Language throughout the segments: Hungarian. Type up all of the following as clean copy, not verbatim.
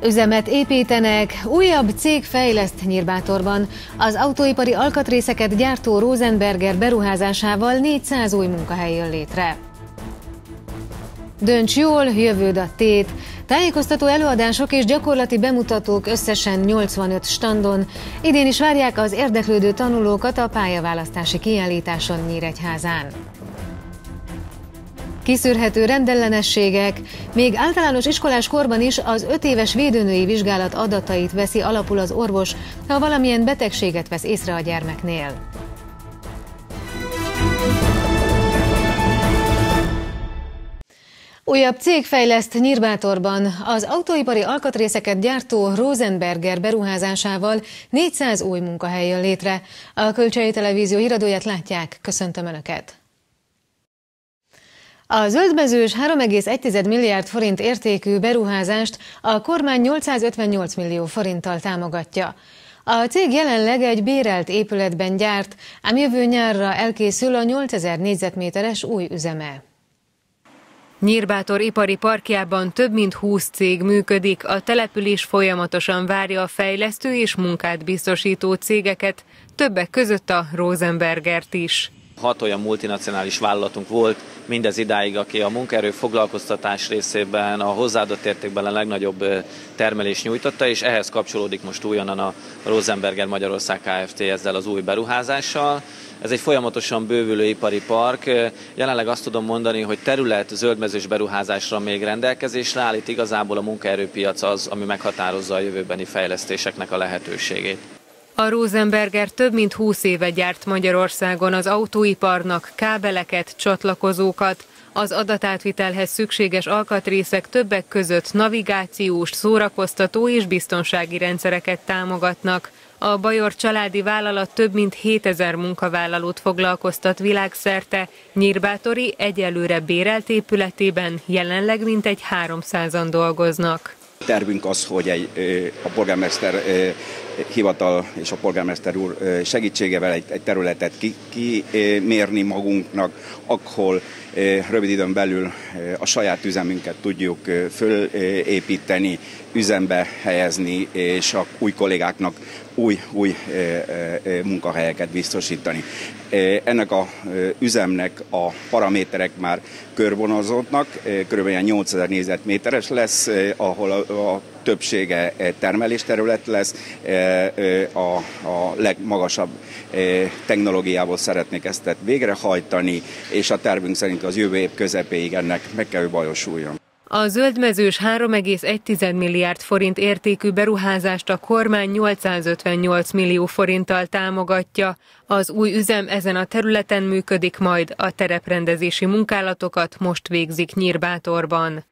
Üzemet építenek, újabb cég fejleszt Nyírbátorban. Az autóipari alkatrészeket gyártó Rosenberger beruházásával 400 új munkahely jön létre. Dönts jól, jövőd a tét. Tájékoztató előadások és gyakorlati bemutatók összesen 85 standon. Idén is várják az érdeklődő tanulókat a pályaválasztási kiállításon Nyíregyházán. Kiszűrhető rendellenességek. Még általános iskolás korban is az 5 éves védőnői vizsgálat adatait veszi alapul az orvos, ha valamilyen betegséget vesz észre a gyermeknél. Újabb cég fejleszt Nyírbátorban. Az autóipari alkatrészeket gyártó Rosenberger beruházásával 400 új munkahely jön létre. A Kölcsei Televízió híradóját látják, köszöntöm Önöket! A zöldmezős 3,1 milliárd forint értékű beruházást a kormány 858 millió forinttal támogatja. A cég jelenleg egy bérelt épületben gyárt, ám jövő nyárra elkészül a 8000 négyzetméteres új üzeme. Nyírbátor ipari parkjában több mint 20 cég működik, a település folyamatosan várja a fejlesztő és munkát biztosító cégeket, többek között a Rosenbergert is. 6 olyan multinacionális vállalatunk volt mindez idáig, aki a munkaerő foglalkoztatás részében, a hozzáadott értékben a legnagyobb termelést nyújtotta, és ehhez kapcsolódik most újonnan a Rosenberger Magyarország Kft. Ezzel az új beruházással. Ez egy folyamatosan bővülő ipari park. Jelenleg azt tudom mondani, hogy terület zöldmezős beruházásra még rendelkezésre áll, itt igazából a munkaerőpiac az, ami meghatározza a jövőbeni fejlesztéseknek a lehetőségét. A Rosenberger több mint 20 éve gyárt Magyarországon az autóiparnak kábeleket, csatlakozókat. Az adatátvitelhez szükséges alkatrészek többek között navigációs, szórakoztató és biztonsági rendszereket támogatnak. A Bajor családi vállalat több mint 7000 munkavállalót foglalkoztat világszerte, Nyírbátori egyelőre bérelt épületében jelenleg mintegy 300-an dolgoznak. Tervünk az, hogy a polgármester hivatal és a polgármester úr segítségével egy területet kimérni magunknak, ahol rövid időn belül a saját üzemünket tudjuk fölépíteni, üzembe helyezni, és a új kollégáknak új munkahelyeket biztosítani. Ennek az üzemnek a paraméterek már körvonalazódnak, kb. 8000 négyzetméteres lesz, ahol a többsége termelésterület lesz, a legmagasabb technológiával szeretnék ezt végrehajtani, és a tervünk szerint az jövő év közepéig ennek meg kell valósuljon. A zöldmezős 3,1 milliárd forint értékű beruházást a kormány 858 millió forinttal támogatja. Az új üzem ezen a területen működik majd, a tereprendezési munkálatokat most végzik Nyírbátorban.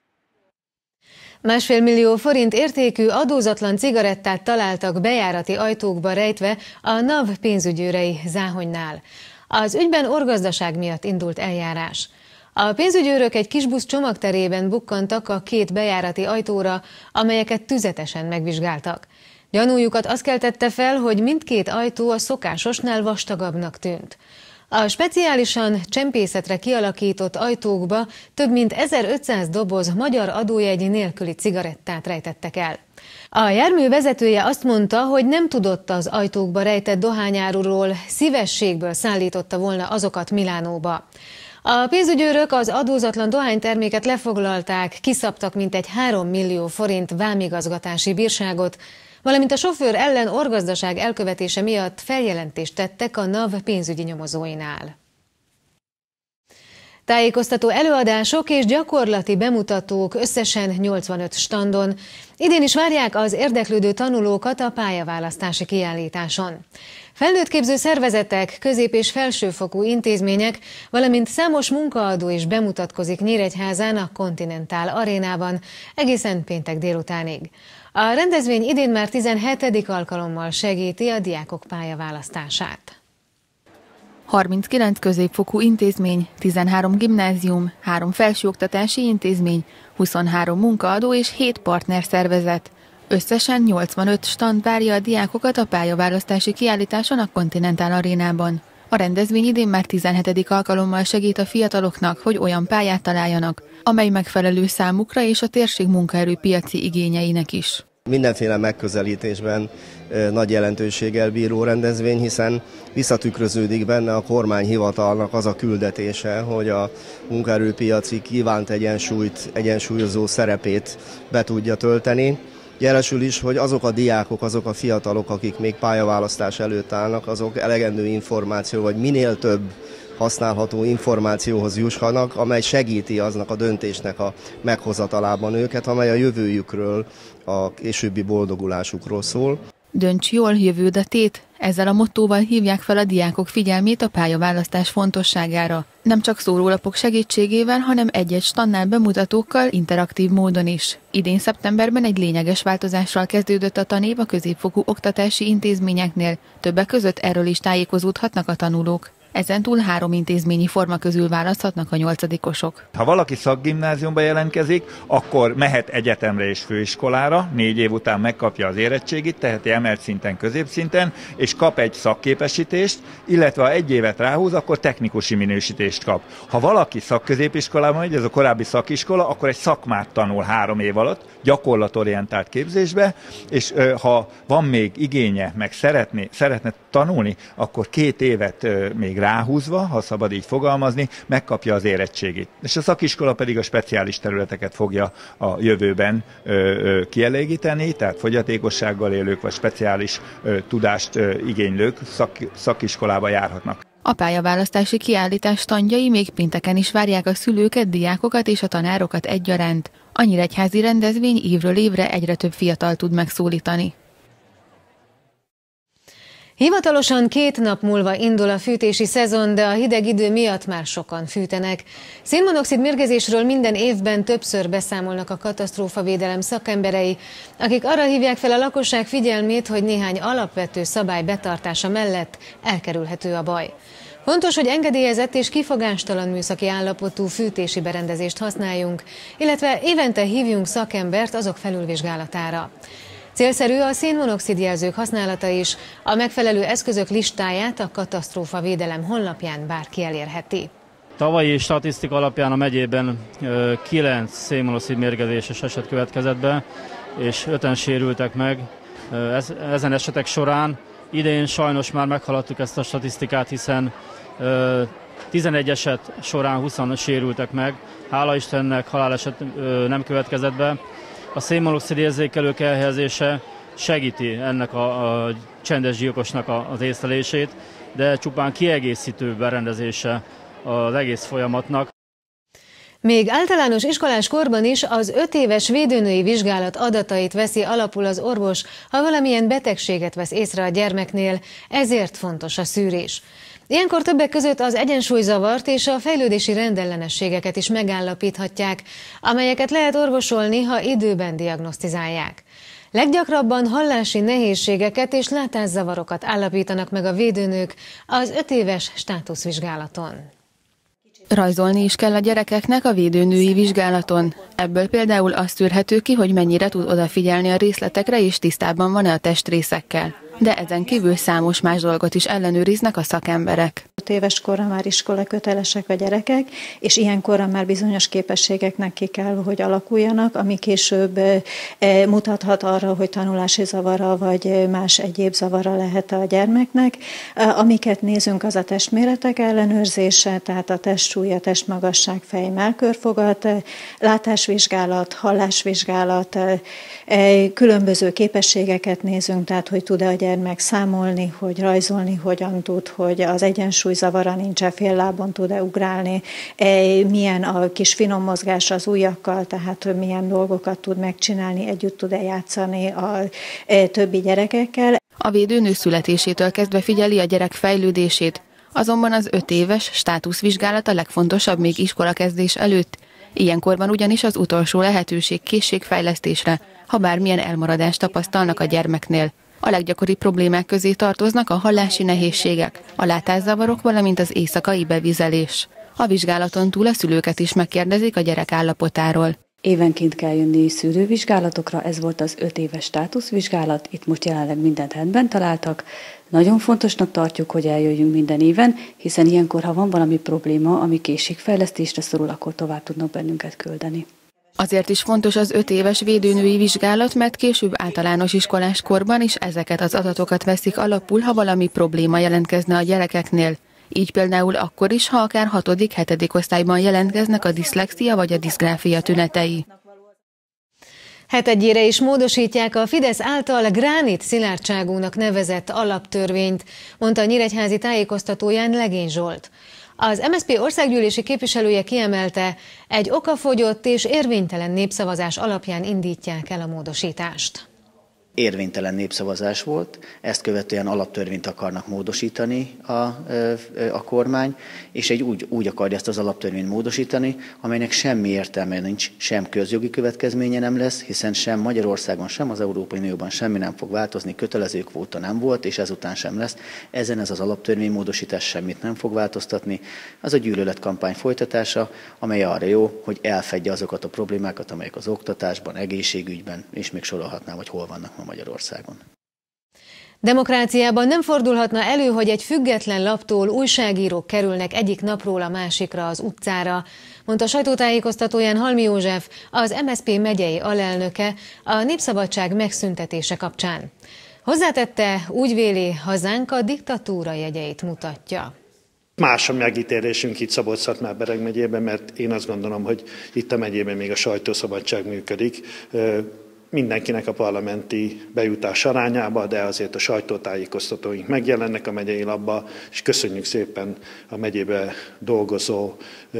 1,5 millió forint értékű adózatlan cigarettát találtak bejárati ajtókba rejtve a NAV pénzügyőrei Záhonynál. Az ügyben orgazdaság miatt indult eljárás. A pénzügyőrök egy kisbusz csomagterében bukkantak a 2 bejárati ajtóra, amelyeket tüzetesen megvizsgáltak. Gyanújukat az keltette fel, hogy mindkét ajtó a szokásosnál vastagabbnak tűnt. A speciálisan csempészetre kialakított ajtókba több mint 1500 doboz magyar adójegy nélküli cigarettát rejtettek el. A jármű vezetője azt mondta, hogy nem tudott az ajtókba rejtett dohányáruról, szívességből szállította volna azokat Milánóba. A pénzügyőrök az adózatlan dohányterméket lefoglalták, kiszabtak mintegy 3 millió forint vámigazgatási bírságot, valamint a sofőr ellen orgazdaság elkövetése miatt feljelentést tettek a NAV pénzügyi nyomozóinál. Tájékoztató előadások és gyakorlati bemutatók összesen 85 standon. Idén is várják az érdeklődő tanulókat a pályaválasztási kiállításon. Felnőttképző szervezetek, közép- és felsőfokú intézmények, valamint számos munkaadó is bemutatkozik Nyíregyházán a Continental Arénában egészen péntek délutánig. A rendezvény idén már 17. alkalommal segíti a diákok pályaválasztását. 39 középfokú intézmény, 13 gimnázium, 3 felsőoktatási intézmény, 23 munkaadó és 7 partnerszervezet. Összesen 85 stand várja a diákokat a pályaválasztási kiállításon a Continental Arénában. A rendezvény idén már 17. alkalommal segít a fiataloknak, hogy olyan pályát találjanak, amely megfelelő számukra és a térség munkaerőpiaci igényeinek is. Mindenféle megközelítésben nagy jelentőséggel bíró rendezvény, hiszen visszatükröződik benne a kormányhivatalnak az a küldetése, hogy a munkaerőpiaci kívánt egyensúlyozó szerepét be tudja tölteni. Jelesül is, hogy azok a diákok, azok a fiatalok, akik még pályaválasztás előtt állnak, azok elegendő információ, vagy minél több használható információhoz jussanak, amely segíti aznak a döntésnek a meghozatalában őket, amely a jövőjükről, a későbbi boldogulásukról szól. Dönts jól, jövőd a tét. Ezzel a mottóval hívják fel a diákok figyelmét a pályaválasztás fontosságára. Nem csak szórólapok segítségével, hanem egy-egy standnál bemutatókkal, interaktív módon is. Idén szeptemberben egy lényeges változással kezdődött a tanév a középfokú oktatási intézményeknél. Többek között erről is tájékozódhatnak a tanulók. Ezentúl 3 intézményi forma közül választhatnak a 8-osok. Ha valaki szakgimnáziumba jelentkezik, akkor mehet egyetemre és főiskolára, 4 év után megkapja az érettségit, teheti emelt szinten, középszinten, és kap egy szakképesítést, illetve ha 1 évet ráhúz, akkor technikusi minősítést kap. Ha valaki szakközépiskolában megy, ez a korábbi szakiskola, akkor egy szakmát tanul 3 év alatt, gyakorlatorientált képzésbe, és ha van még igénye, meg szeretne tanulni, akkor 2 évet még ráhúzva, ha szabad így fogalmazni, megkapja az érettségit. És a szakiskola pedig a speciális területeket fogja a jövőben kielégíteni, tehát fogyatékossággal élők vagy speciális tudást igénylők szakiskolába járhatnak. A pályaválasztási kiállítás standjai még pénteken is várják a szülőket, diákokat és a tanárokat egyaránt. A nyíregyházi rendezvény évről évre egyre több fiatal tud megszólítani. Hivatalosan 2 nap múlva indul a fűtési szezon, de a hideg idő miatt már sokan fűtenek. Szénmonoxid mérgezésről minden évben többször beszámolnak a katasztrófavédelem szakemberei, akik arra hívják fel a lakosság figyelmét, hogy néhány alapvető szabály betartása mellett elkerülhető a baj. Fontos, hogy engedélyezett és kifogástalan műszaki állapotú fűtési berendezést használjunk, illetve évente hívjunk szakembert azok felülvizsgálatára. Célszerű a szénmonoxid jelzők használata is, a megfelelő eszközök listáját a katasztrófavédelem honlapján bárki elérheti. Tavalyi statisztika alapján a megyében 9 szénmonoxid mérgezéses eset következett be, és 5-en sérültek meg ezen esetek során. Idén sajnos már meghaladtuk ezt a statisztikát, hiszen 11 eset során 20-an sérültek meg. Hála Istennek haláleset nem következett be. A szénmonoxid érzékelők elhelyezése segíti ennek a csendes gyilkosnak az észlelését, de csupán kiegészítő berendezése az egész folyamatnak. Még általános iskolás korban is az 5 éves védőnői vizsgálat adatait veszi alapul az orvos, ha valamilyen betegséget vesz észre a gyermeknél, ezért fontos a szűrés. Ilyenkor többek között az egyensúlyzavart és a fejlődési rendellenességeket is megállapíthatják, amelyeket lehet orvosolni, ha időben diagnosztizálják. Leggyakrabban hallási nehézségeket és látászavarokat állapítanak meg a védőnők az 5 éves státuszvizsgálaton. Rajzolni is kell a gyerekeknek a védőnői vizsgálaton. Ebből például azt tűrhető ki, hogy mennyire tud odafigyelni a részletekre és tisztában van-e a testrészekkel. De ezen kívül számos más dolgot is ellenőriznek a szakemberek. 5 éves korra már iskola kötelesek a gyerekek, és ilyenkorra már bizonyos képességeknek ki kell, hogy alakuljanak, ami később mutathat arra, hogy tanulási zavara vagy más egyéb zavara lehet a gyermeknek. Amiket nézünk, az a testméretek ellenőrzése, tehát a testsúly, a testmagasság, fej, mellkörfogat, látásvizsgálat, hallásvizsgálat, különböző képességeket nézünk, tehát hogy tud-e a gyermek számolni, hogy rajzolni hogyan tud, hogy az egyensúlyzavara nincs-e, fél lábon tud-e ugrálni, milyen a kis finom mozgás az ujjakkal, tehát hogy milyen dolgokat tud megcsinálni, együtt tud-e játszani a többi gyerekekkel. A védőnő születésétől kezdve figyeli a gyerek fejlődését, azonban az 5 éves státuszvizsgálat a legfontosabb még iskolakezdés előtt. Ilyenkorban ugyanis az utolsó lehetőség készségfejlesztésre, ha bármilyen elmaradást tapasztalnak a gyermeknél. A leggyakoribb problémák közé tartoznak a hallási nehézségek, a látászavarok, valamint az éjszakai bevizelés. A vizsgálaton túl a szülőket is megkérdezik a gyerek állapotáról. Évenként kell jönni szűrővizsgálatokra, ez volt az 5 éves státuszvizsgálat, itt most jelenleg mindent rendben találtak. Nagyon fontosnak tartjuk, hogy eljöjjünk minden éven, hiszen ilyenkor, ha van valami probléma, ami készségfejlesztésre szorul, akkor tovább tudnak bennünket küldeni. Azért is fontos az 5 éves védőnői vizsgálat, mert később általános iskolás korban is ezeket az adatokat veszik alapul, ha valami probléma jelentkezne a gyerekeknél. Így például akkor is, ha akár 6.-7. osztályban jelentkeznek a diszlexia vagy a diszgráfia tünetei. Hetedjére is módosítják a Fidesz által gránit szilárdságúnak nevezett alaptörvényt, mondta a nyíregyházi tájékoztatóján Legény Zsolt. Az MSZP országgyűlési képviselője kiemelte, egy okafogyott és érvénytelen népszavazás alapján indítják el a módosítást. Érvénytelen népszavazás volt, ezt követően alaptörvényt akarnak módosítani a kormány, és úgy akarja ezt az alaptörvényt módosítani, amelynek semmi értelme nincs, sem közjogi következménye nem lesz, hiszen sem Magyarországon, sem az Európai Unióban semmi nem fog változni, kötelező kvóta nem volt, és ezután sem lesz. Ezen ez az alaptörvény módosítás semmit nem fog változtatni. Az a gyűlöletkampány folytatása, amely arra jó, hogy elfedje azokat a problémákat, amelyek az oktatásban, egészségügyben, és még sorolhatnám, hogy hol vannak ma Magyarországon. Demokráciában nem fordulhatna elő, hogy egy független laptól újságírók kerülnek egyik napról a másikra az utcára, mondta sajtótájékoztatóján Halmi József, az MSZP megyei alelnöke a népszabadság megszüntetése kapcsán. Hozzátette, úgy véli, hazánk a diktatúra jegyeit mutatja. Más a megítélésünk itt Szabolcs-Szatmár-Bereg megyében, mert én azt gondolom, hogy itt a megyében még a sajtószabadság működik. Mindenkinek a parlamenti bejutás arányába, de azért a sajtótájékoztatóink megjelennek a megyei lapba, és köszönjük szépen a megyébe dolgozó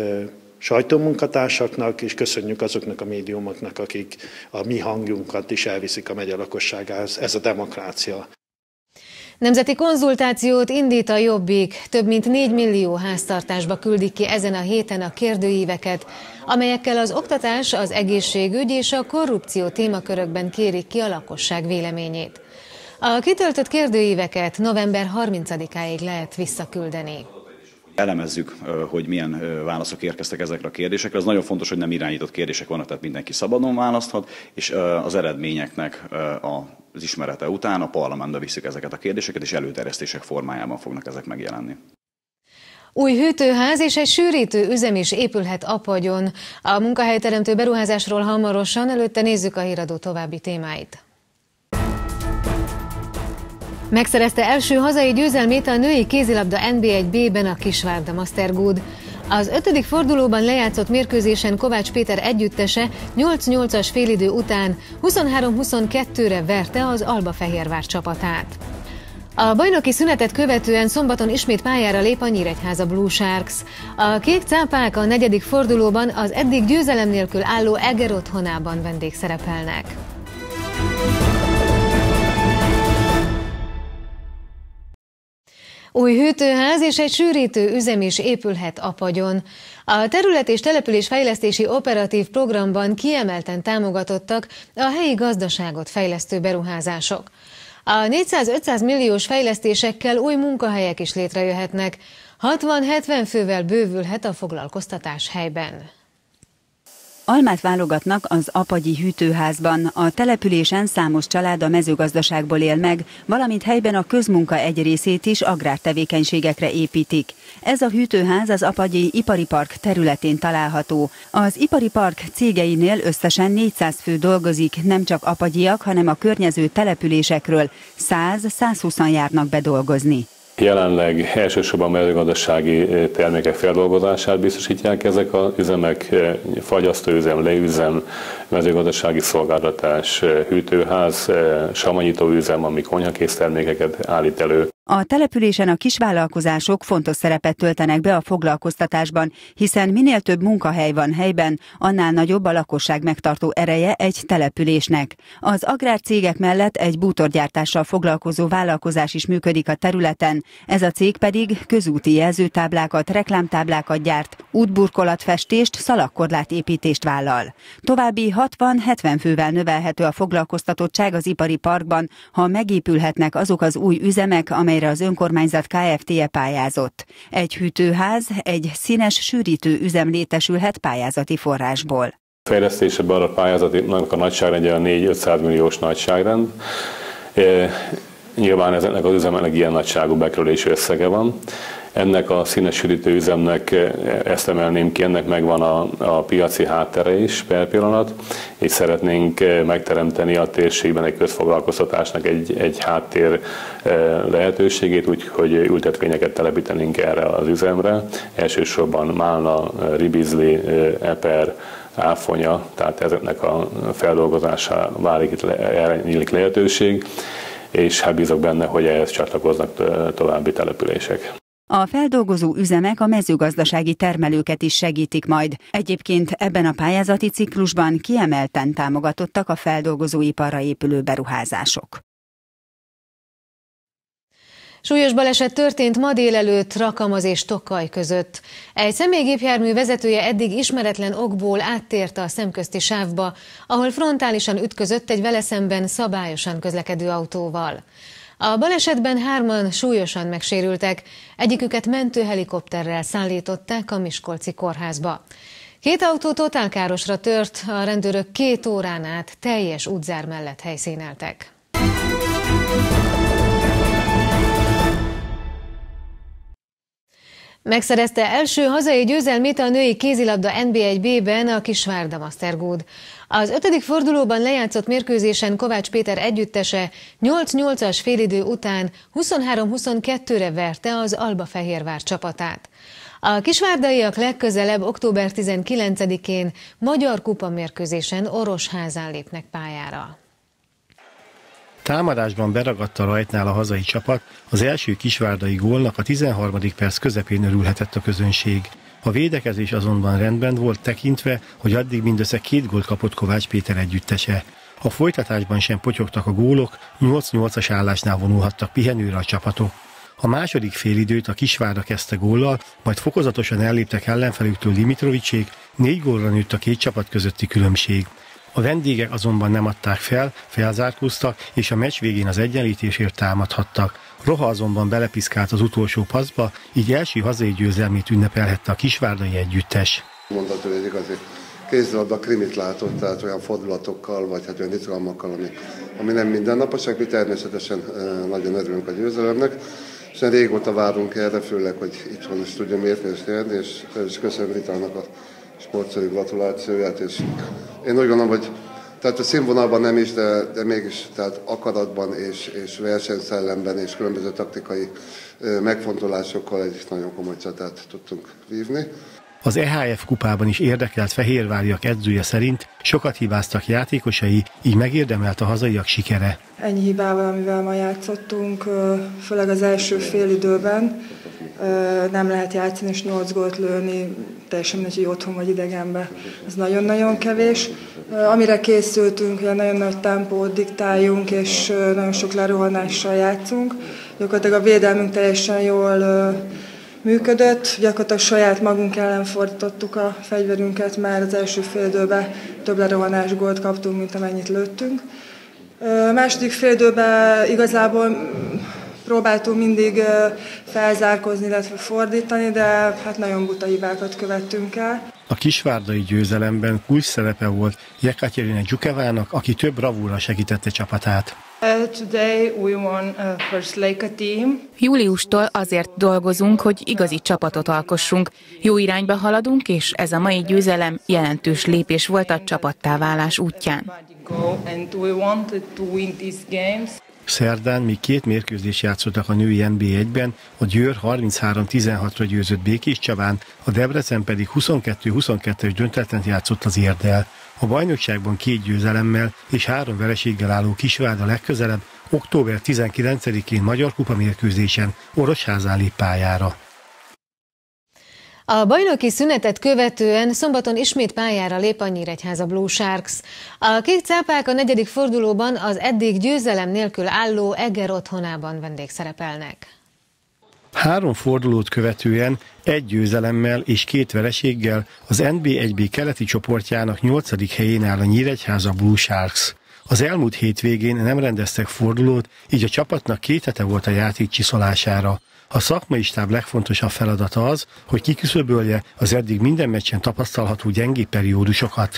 sajtómunkatársaknak, és köszönjük azoknak a médiumoknak, akik a mi hangjunkat is elviszik a megye lakosságához. Ez a demokrácia. Nemzeti konzultációt indít a Jobbik. Több mint 4 millió háztartásba küldik ki ezen a héten a kérdőíveket, amelyekkel az oktatás, az egészségügy és a korrupció témakörökben kérik ki a lakosság véleményét. A kitöltött kérdőíveket november 30-áig lehet visszaküldeni. Elemezzük, hogy milyen válaszok érkeztek ezekre a kérdésekre. Az nagyon fontos, hogy nem irányított kérdések vannak, tehát mindenki szabadon választhat, és az eredményeknek az ismerete után a parlamentbe viszik ezeket a kérdéseket, és előterjesztések formájában fognak ezek megjelenni. Új hűtőház és egy sűrítő üzem is épülhet Apagyon. A munkahelyteremtő beruházásról hamarosan, előtte nézzük a híradó további témáit. Megszerezte első hazai győzelmét a női kézilabda NB1B-ben a Kisvárda Mastergood. Az 5. fordulóban lejátszott mérkőzésen Kovács Péter együttese 8-8-as félidő után 23-22-re verte az Albafehérvár csapatát. A bajnoki szünetet követően szombaton ismét pályára lép a Nyíregyháza Blue Sharks. A kék cápák a 4. fordulóban az eddig győzelem nélkül álló Eger otthonában vendégszerepelnek. Új hűtőház és egy sűrítő üzem is épülhet Apagyon. A terület- és településfejlesztési operatív programban kiemelten támogatottak a helyi gazdaságot fejlesztő beruházások. A 400-500 milliós fejlesztésekkel új munkahelyek is létrejöhetnek. 60-70 fővel bővülhet a foglalkoztatás helyben. Almát válogatnak az apagyi hűtőházban. A településen számos család a mezőgazdaságból él meg, valamint helyben a közmunka egy részét is agrártevékenységekre építik. Ez a hűtőház az apagyi ipari park területén található. Az ipari park cégeinél összesen 400 fő dolgozik, nem csak apagyiak, hanem a környező településekről 100-120-an járnak bedolgozni. Jelenleg elsősorban mezőgazdasági termékek feldolgozását biztosítják ezek az üzemek, fagyasztóüzem, leüzem, mezőgazdasági szolgáltatás, hűtőház, samanyítóüzem, ami konyhakész termékeket állít elő. A településen a kisvállalkozások fontos szerepet töltenek be a foglalkoztatásban, hiszen minél több munkahely van helyben, annál nagyobb a lakosság megtartó ereje egy településnek. Az agrárcégek mellett egy bútorgyártással foglalkozó vállalkozás is működik a területen, ez a cég pedig közúti jelzőtáblákat, reklámtáblákat gyárt, útburkolatfestést, szalagkorlátépítést vállal. További 60-70 fővel növelhető a foglalkoztatottság az ipari parkban, ha megépülhetnek azok az új üzemek, amelyre az önkormányzat Kft-je pályázott. Egy hűtőház, egy színes sűrítő üzem létesülhet pályázati forrásból. Fejlesztésében a pályázatnak a nagyságrendje a 4-500 milliós nagyságrend. Nyilván ezeknek az üzemeknek ilyen nagyságú bekerülési összege van. Ennek a színes üdítő üzemnek, ezt emelném ki, ennek megvan a piaci háttere is per pillanat, és szeretnénk megteremteni a térségben egy közfoglalkoztatásnak egy háttér lehetőségét, úgyhogy ültetvényeket telepítenénk erre az üzemre. Elsősorban málna, ribizli, eper, áfonya, tehát ezeknek a feldolgozása válik itt erre nyílik lehetőség, és hát bízok benne, hogy ehhez csatlakoznak további települések. A feldolgozó üzemek a mezőgazdasági termelőket is segítik majd. Egyébként ebben a pályázati ciklusban kiemelten támogatottak a feldolgozóiparra épülő beruházások. Súlyos baleset történt ma délelőtt Rakamaz és Tokaj között. Egy személygépjármű vezetője eddig ismeretlen okból áttért a szemközti sávba, ahol frontálisan ütközött egy vele szemben szabályosan közlekedő autóval. A balesetben 3-an súlyosan megsérültek, egyiküket mentőhelikopterrel szállították a miskolci kórházba. 2 autó totálkárosra tört, a rendőrök 2 órán át teljes útzár mellett helyszíneltek. Megszerezte első hazai győzelmét a női kézilabda NB1B-ben a Kisvárda Mastergood. Az 5. fordulóban lejátszott mérkőzésen Kovács Péter együttese 8-8-as félidő után 23-22-re verte az Albafehérvár csapatát. A kisvárdaiak legközelebb október 19-én Magyar Kupa mérkőzésen Orosházán lépnek pályára. Támadásban beragadt a rajtnál a hazai csapat, az első kisvárdai gólnak a 13. perc közepén örülhetett a közönség. A védekezés azonban rendben volt tekintve, hogy addig mindössze 2 gólt kapott Kovács Péter együttese. A folytatásban sem potyogtak a gólok, 8-8-as állásnál vonulhattak pihenőre a csapatok. A második félidőt a Kisvárda kezdte góllal, majd fokozatosan elléptek ellenfelüktől Dimitrovicsék, 4 gólra nőtt a 2 csapat közötti különbség. A vendégek azonban nem adták fel, felzárkóztak, és a meccs végén az egyenlítésért támadhattak. Roha azonban belepiszkált az utolsó passzba, így első hazai győzelmét ünnepelhette a kisvárdai együttes. Mondható, hogy igazi kézilabda krimit látott, tehát olyan fordulatokkal, vagy hát olyan izgalmakkal, ami nem mindennaposak. Mi természetesen nagyon örülünk a győzelemnek, és régóta várunk erre, főleg, hogy itthon is tudja mérkőzést nyerni, és köszönöm Ritának a sportszerű gratulációját, és én úgy gondolom, hogy tehát a színvonalban nem is, de mégis tehát akaratban és versenyszellemben és különböző taktikai megfontolásokkal egy nagyon komoly csatát tudtunk vívni. Az EHF kupában is érdekelt fehérváriak edzője szerint sokat hibáztak játékosai, így megérdemelt a hazaiak sikere. Ennyi hibával, amivel ma játszottunk, főleg az első félidőben nem lehet játszani és 8 gólt lőni, teljesen mindegy, hogy otthon vagy idegenben. Ez nagyon-nagyon kevés. Amire készültünk, hogy nagyon nagy tempót diktáljunk, és nagyon sok lerohanással játszunk. Gyakorlatilag a védelmünk teljesen jól működött, gyakorlatilag saját magunk ellen fordítottuk a fegyverünket, már az első félidőben több lerohanás gólt kaptunk, mint amennyit lőttünk. A második félidőben igazából próbáltunk mindig felzárkózni, illetve fordítani, de hát nagyon buta hibákat követtünk el. A kisvárdai győzelemben kulcs szerepe volt Jekaterina Dzsukevának, aki több bravúrral segítette csapatát. Júliustól azért dolgozunk, hogy igazi csapatot alkossunk. Jó irányba haladunk, és ez a mai győzelem jelentős lépés volt a csapattá válás útján. Szerdán még 2 mérkőzést játszottak a női NB1-ben, a Győr 33-16-ra győzött Békéscsabán, a Debrecen pedig 22-22-es döntetlent játszott az Érddel. A bajnokságban 2 győzelemmel és 3 vereséggel álló Kisvárda legközelebb október 19-én Magyar Kupa mérkőzésen Orosházán lép pályára. A bajnoki szünetet követően szombaton ismét pályára lép a Nyíregyháza Blue Sharks. A kék cápák a 4. fordulóban az eddig győzelem nélkül álló Eger otthonában vendégszerepelnek. 3 fordulót követően 1 győzelemmel és 2 vereséggel az NB1B keleti csoportjának 8. helyén áll a Nyíregyháza Blue Sharks. Az elmúlt hétvégén nem rendeztek fordulót, így a csapatnak 2 hete volt a játék csiszolására. A szakmai stáb legfontosabb feladata az, hogy kiküszöbölje az eddig minden meccsen tapasztalható gyengébb periódusokat.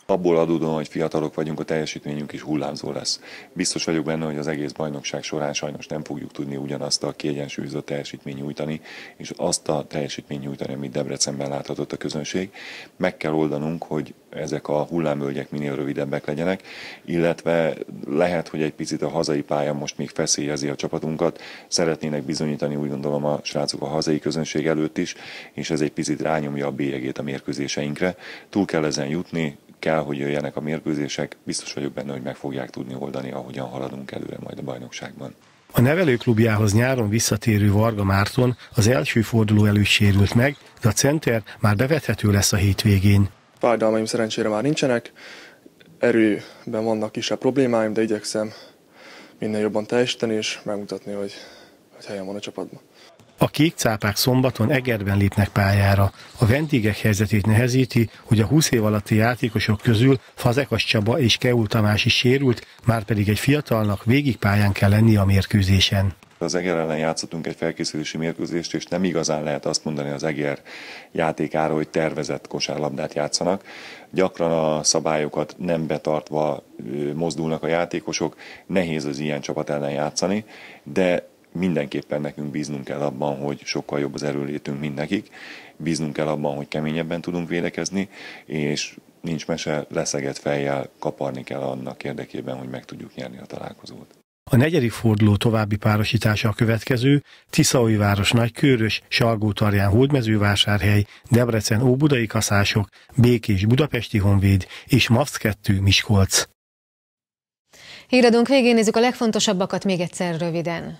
Abból adódóan, hogy fiatalok vagyunk, a teljesítményünk is hullámzó lesz. Biztos vagyok benne, hogy az egész bajnokság során sajnos nem fogjuk tudni ugyanazt a kiegyensúlyozott teljesítményt nyújtani, és azt a teljesítményt nyújtani, amit Debrecenben láthatott a közönség. Meg kell oldanunk, hogy ezek a hullámvölgyek minél rövidebbek legyenek, illetve lehet, hogy egy picit a hazai pálya most még feszélyezi a csapatunkat. Szeretnének bizonyítani, úgy gondolom, a srácok a hazai közönség előtt is, és ez egy picit rányomja a bélyegét a mérkőzéseinkre. Túl kell ezen jutni, kell, hogy jöjjenek a mérkőzések, biztos vagyok benne, hogy meg fogják tudni oldani, ahogyan haladunk előre majd a bajnokságban. A nevelőklubjához nyáron visszatérő Varga Márton az első forduló előtt sérült meg, de a center már bevethető lesz a hétvégén. Fájdalmaim szerencsére már nincsenek, erőben vannak kisebb problémáim, de igyekszem minél jobban teljesíteni és megmutatni, hogy helyen van a csapatban. A kék cápák szombaton Egerben lépnek pályára. A vendégek helyzetét nehezíti, hogy a 20 év alatti játékosok közül Fazekas Csaba és Keul Tamás is sérült, márpedig egy fiatalnak végig pályán kell lennie a mérkőzésen. Az Eger ellen játszottunk egy felkészülési mérkőzést, és nem igazán lehet azt mondani az Eger játékára, hogy tervezett kosárlabdát játszanak. Gyakran a szabályokat nem betartva mozdulnak a játékosok, nehéz az ilyen csapat ellen játszani, de mindenképpen nekünk bíznunk kell abban, hogy sokkal jobb az erőlétünk, mint nekik. Bíznunk kell abban, hogy keményebben tudunk védekezni, és nincs mese, leszegett fejjel kaparni kell annak érdekében, hogy meg tudjuk nyerni a találkozót. A negyedik forduló további párosítása a következő: Tiszaújváros Nagykőrös, Salgótarján Hódmezővásárhely, Debrecen Óbudai Kaszások, Békés Budapesti Honvéd és MAFC 2 Miskolc. Híradónk végén nézzük a legfontosabbakat még egyszer röviden.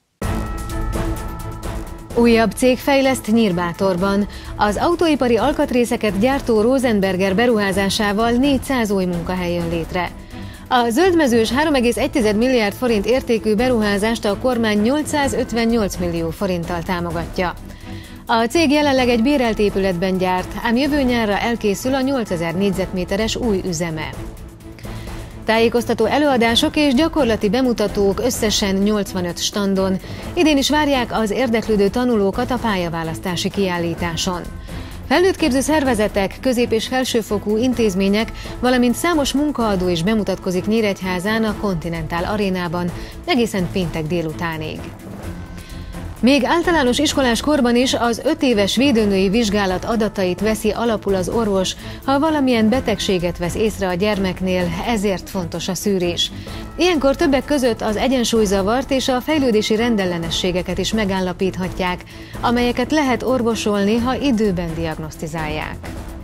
Újabb cég fejleszt Nyírbátorban. Az autóipari alkatrészeket gyártó Rosenberger beruházásával 400 új munkahely jön létre. A zöldmezős 3,1 milliárd forint értékű beruházást a kormány 858 millió forinttal támogatja. A cég jelenleg egy bérelt épületben gyárt, ám jövő nyárra elkészül a 8000 négyzetméteres új üzeme. Tájékoztató előadások és gyakorlati bemutatók összesen 85 standon. Idén is várják az érdeklődő tanulókat a pályaválasztási kiállításon. Felnőttképző szervezetek, közép- és felsőfokú intézmények, valamint számos munkaadó is bemutatkozik Nyíregyházán a Continental Arénában egészen péntek délutánig. Még általános iskolás korban is az 5 éves védőnői vizsgálat adatait veszi alapul az orvos, ha valamilyen betegséget vesz észre a gyermeknél, ezért fontos a szűrés. Ilyenkor többek között az egyensúlyzavart és a fejlődési rendellenességeket is megállapíthatják, amelyeket lehet orvosolni, ha időben diagnosztizálják.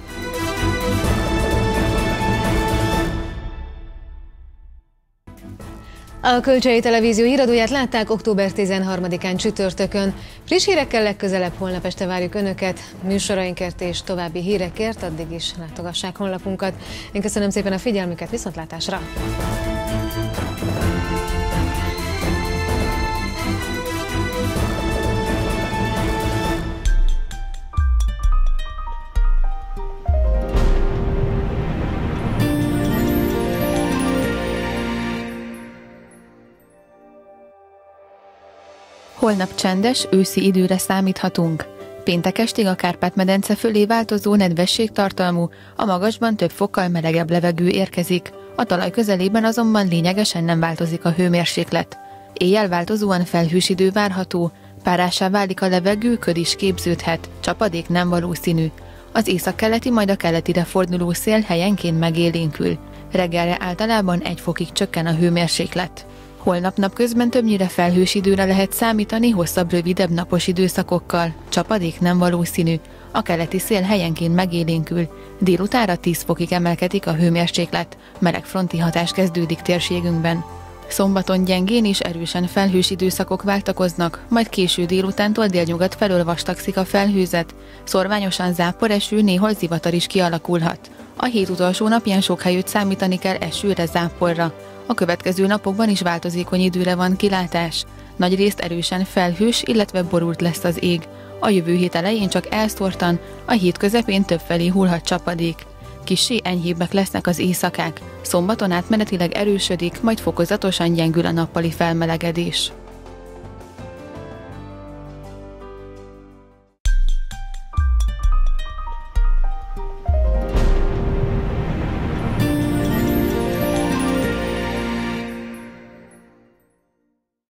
A Kölcsei Televízió híradóját látták október 13-án csütörtökön. Friss hírekkel legközelebb holnap este várjuk Önöket. Műsorainkért és további hírekért addig is látogassák honlapunkat. Én köszönöm szépen a figyelmüket, viszontlátásra! Holnap csendes, őszi időre számíthatunk. Péntek estig a Kárpát-medence fölé változó nedvességtartalmú, a magasban több fokkal melegebb levegő érkezik. A talaj közelében azonban lényegesen nem változik a hőmérséklet. Éjjel változóan felhős idő várható, párássá válik a levegő, köd is képződhet, csapadék nem valószínű. Az északkeleti, majd a keletire forduló szél helyenként megélénkül. Reggelre általában 1 fokig csökken a hőmérséklet. Holnap napközben többnyire felhős időre lehet számítani hosszabb, rövidebb napos időszakokkal. Csapadék nem valószínű. A keleti szél helyenként megélénkül. Délutánra 10 fokig emelkedik a hőmérséklet. Meleg fronti hatás kezdődik térségünkben. Szombaton gyengén és erősen felhős időszakok váltakoznak, majd késő délutántól délnyugat felől vastagszik a felhőzet. Szorványosan záporeső, néhol zivatar is kialakulhat. A hét utolsó napján sok helyütt számítani kell esőre, záporra. A következő napokban is változékony időre van kilátás. Nagyrészt erősen felhős, illetve borult lesz az ég. A jövő hét elején csak elszórtan, a hét közepén többfelé hullhat csapadék. Kissé enyhébbek lesznek az éjszakák. Szombaton átmenetileg erősödik, majd fokozatosan gyengül a nappali felmelegedés.